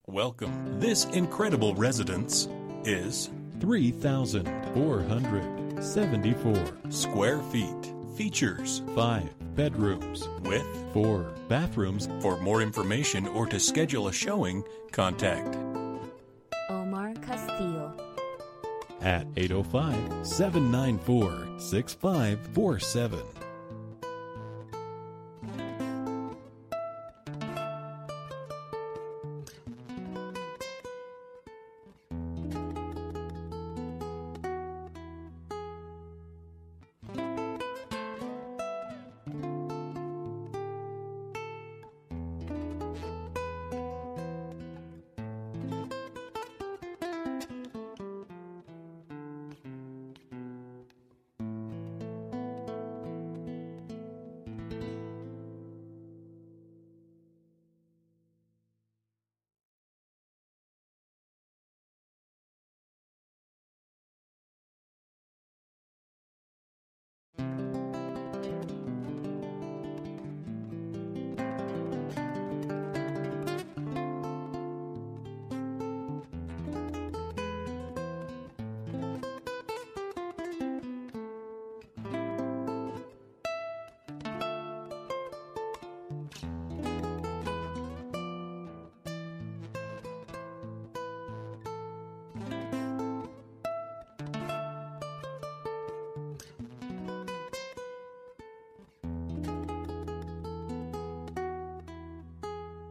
Welcome. This incredible residence is 3,474 square feet. Features 5 bedrooms with 4 bathrooms. For more information or to schedule a showing, contact Omar Castillo at 805-794-6547.